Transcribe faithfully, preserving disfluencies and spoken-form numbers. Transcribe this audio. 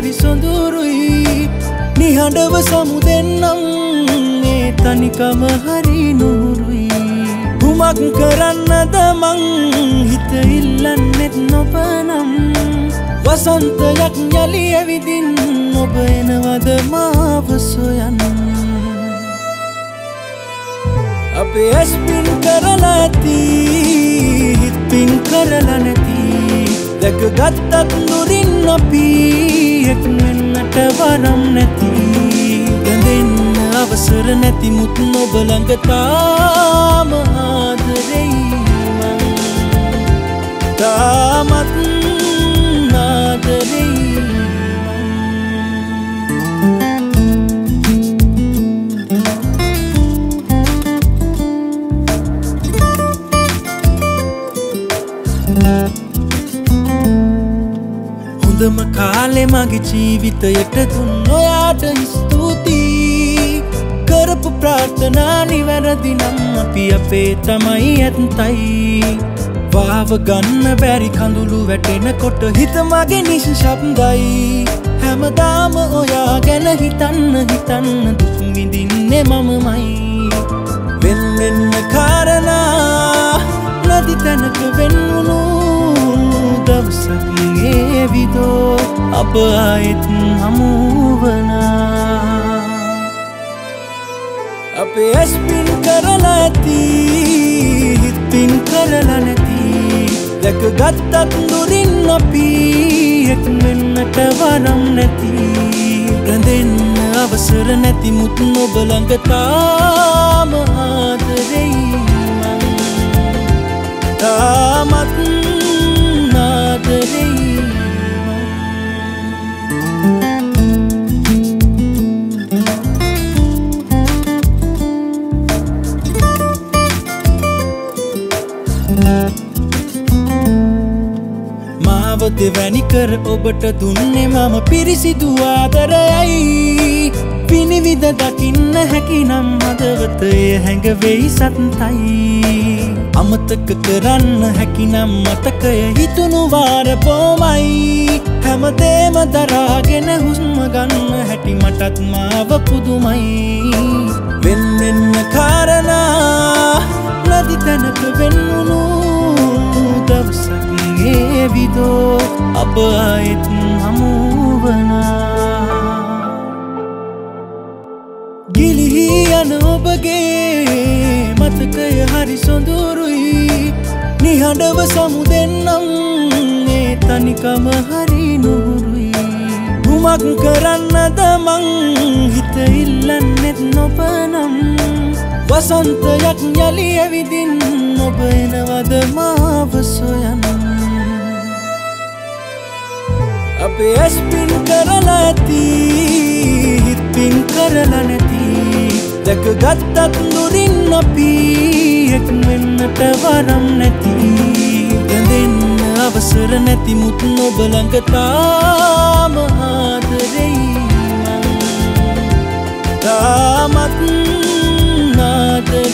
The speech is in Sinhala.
හරි සොඳුරුයි නිහඬව සමුදෙන්නම් මේ තනිකම හරි නුරුයි කුමක් කරන්නද මං හිත ඉල්ලන්නෙත් නොබනම් වසන්තයක් යලි ඇවිදින් ඔබ එනවද මාව සොයන්න අපේ ඇස් පින් කරලා ඇති හිත් පින් කරලා නැති දැකගත්තත් නුරින් අපි එක් වෙන්නට වරම් නැති දැනෙන්න අවසර නැති මුත් ඔබ ළඟ තාම ආදරෙයි මං තාමත් ආදරෙයි හොඳම කාලේ මගේ ජීවිතයට දුන්න ඔයාට ස්තුතියි කරපු ප්‍රාර්ථනා නිවැරදි නම් අපි අපේ තමයි ඇත්තයි වාව ගන්න බැරි කඳුළු වැටෙනකොට හිත මගේ නිශ්ශබ්දයි හැමදාම ඔයා ගැන හිතන්න හිතන්න දුක් විඳින්නේ මමමයි වෙන වෙන කාරණා නැති තැනක වෙන්නුණු දවසක් ඒවිදෝ අප ආයෙත් හමුවනා අපේ ඇස් පින් කරලා ඇති හිත් පින් කරලා නැති දැකගත්තත් නුරින් අපි එක් වෙන්නට වරම් නැති රැඳෙන්න අවසර නැති මුත් ඔබ ළඟ තාම ආදරෙයි මං තාමත් ආදරෙයි මාව දෙවැනි කර ඔබට දුන්නේ මම පිරිසිදු ආදරයයි පිනිවිද දකින්න හැකිනම් හදවතේ හැඟවෙයි සත්‍යයි අමතක කරන්න හැකිනම් මතකය හිතුණු වාර බොමයි හැමදේම දරාගෙන හුස්ම ගන්න හැටි මටත් මාව පුදුමයි වෙන වෙන කාරණා නැති තැනක වෙන්නුණු දවසක් ඒවිදෝ අප ආයෙත් හමුවනා ගිලිහි යන ඔබගේ මතකය හරි සොඳුරුයි නිහඬව සමුදෙන්නම් මේ තනිකම හරි නුරුයි කුමක් කරන්නද මං හිත ඉල්ලන්නෙත් නොබනම් වසන්තයක් යලි ඇවිදින් ඔබ එනවද මාව සොයන්න අපේ ඇස් පින් කරලා ඇති හිත් පින් කරලා නැති දැකගත්තත් නුරින් අපි එක් වෙන්නට වරම් නැති දැනෙන්න අවසර නැති මුත් ඔබ ළඟ තාම ආදරෙයි මං තාමත් ආදරෙයි